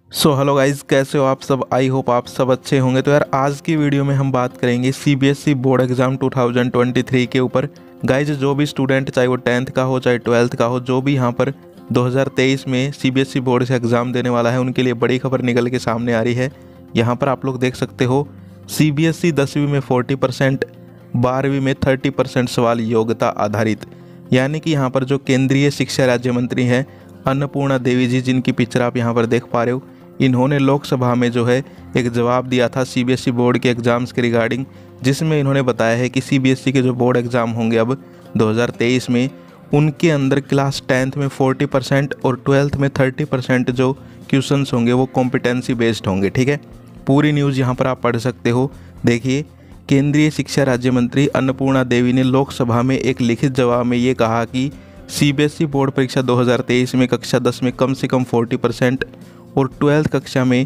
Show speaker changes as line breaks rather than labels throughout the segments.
So hello guys, कैसे हो आप सब। आई होप आप सब अच्छे होंगे। तो यार आज की वीडियो में हम बात करेंगे सीबीएसई बोर्ड एग्ज़ाम 2023 के ऊपर। गाइज जो भी स्टूडेंट, चाहे वो 10th का हो चाहे 12th का हो, जो भी यहाँ पर 2023 में सीबीएसई बोर्ड से एग्ज़ाम देने वाला है, उनके लिए बड़ी खबर निकल के सामने आ रही है। यहाँ पर आप लोग देख सकते हो, सीबीएसई 10वीं में 40%, 12वीं में 30% सवाल योग्यता आधारित। यानी कि यहाँ पर जो केंद्रीय शिक्षा राज्य मंत्री हैं अन्नपूर्णा देवी जी, जिनकी पिक्चर आप यहाँ पर देख पा रहे हो, इन्होंने लोकसभा में जो है एक जवाब दिया था सीबीएसई बोर्ड के एग्ज़ाम्स के रिगार्डिंग, जिसमें इन्होंने बताया है कि सीबीएसई के जो बोर्ड एग्ज़ाम होंगे अब 2023 में, उनके अंदर क्लास 10th में 40% और 12th में 30% जो क्वेश्चंस होंगे वो कॉम्पिटेंसी बेस्ड होंगे। ठीक है, पूरी न्यूज़ यहाँ पर आप पढ़ सकते हो। देखिए, केंद्रीय शिक्षा राज्य मंत्री अन्नपूर्णा देवी ने लोकसभा में एक लिखित जवाब में ये कहा कि सीबीएसई बोर्ड परीक्षा 2023 में कक्षा 10 में कम से कम 40% और 12th कक्षा में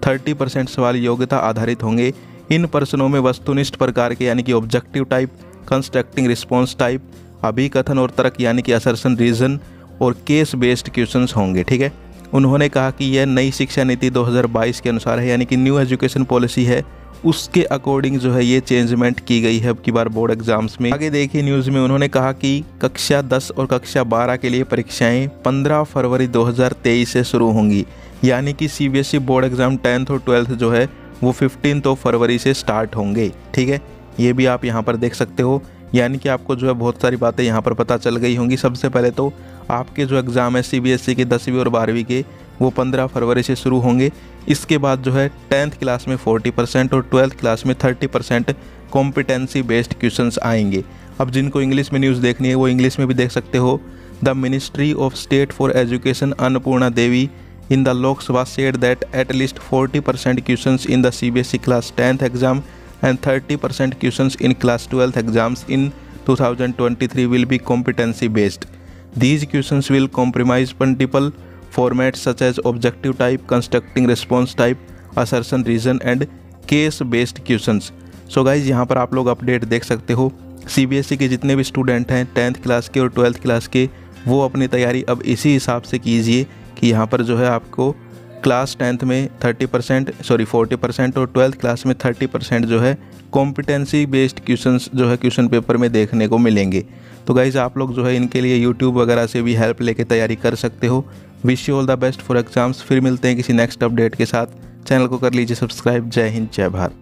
30% सवाल योग्यता आधारित होंगे। इन प्रश्नों में वस्तुनिष्ठ प्रकार के यानी कि objective type, constructing response type, अभिकथन और तर्क यानी कि असर्शन रीजन और केस बेस्ड क्वेश्चंस होंगे। ठीक है, उन्होंने कहा कि यह नई शिक्षा नीति 2022 के अनुसार है, यानी कि न्यू एजुकेशन पॉलिसी है, उसके अकॉर्डिंग जो है ये चेंजमेंट की गई है अब की बार बोर्ड एग्जाम्स में। आगे देखिए न्यूज़ में उन्होंने कहा कि कक्षा 10 और कक्षा 12 के लिए परीक्षाएं 15 फरवरी 2023 से शुरू होंगी। यानी कि सीबीएसई बोर्ड एग्ज़ाम 10th और 12th जो है वो 15 फरवरी से स्टार्ट होंगे। ठीक है, ये भी आप यहाँ पर देख सकते हो। यानी कि आपको जो है बहुत सारी बातें यहाँ पर पता चल गई होंगी। सबसे पहले तो आपके जो एग्ज़ाम है सीबीएसई के 10वीं और 12वीं के, वो 15 फरवरी से शुरू होंगे। इसके बाद जो है 10th क्लास में 40% और 12th क्लास में 30% कॉम्पिटेंसी बेस्ड क्वेश्चंस आएंगे। अब जिनको इंग्लिश में न्यूज़ देखनी है वो इंग्लिश में भी देख सकते हो। The ministry of state for education Annapurna Devi in the Lok Sabha said that at least 40% questions in the CBSE class 10th exam and 30% questions in class 12th exams in 2023 will be competency based. These questions will comprise multiple formats such as objective type, constructing response type, assertion reason and case based questions. So guys, यहाँ पर आप लोग update देख सकते हो। CBSE के जितने भी स्टूडेंट हैं 10th क्लास के और 12th क्लास के, वो अपनी तैयारी अब इसी हिसाब से कीजिए कि यहाँ पर जो है आपको क्लास 10th में 40% और 12th क्लास में 30% जो है कॉम्पिटेंसी बेस्ड क्वेश्चंस जो है क्वेश्चन पेपर में देखने को मिलेंगे। तो गाइज़ आप लोग जो है इनके लिए यूट्यूब वगैरह से भी हेल्प लेके तैयारी कर सकते हो। Wish you all the best for exams. फिर मिलते हैं किसी नेक्स्ट अपडेट के साथ। चैनल को कर लीजिए सब्सक्राइब। जय हिंद, जय भारत।